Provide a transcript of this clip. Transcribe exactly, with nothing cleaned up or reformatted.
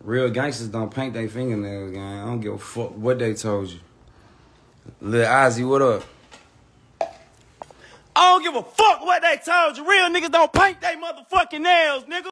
Real gangsters don't paint their fingernails, gang. I don't give a fuck what they told you. Lil Ozzy, what up? I don't give a fuck what they told you. Real niggas don't paint their motherfucking nails, nigga.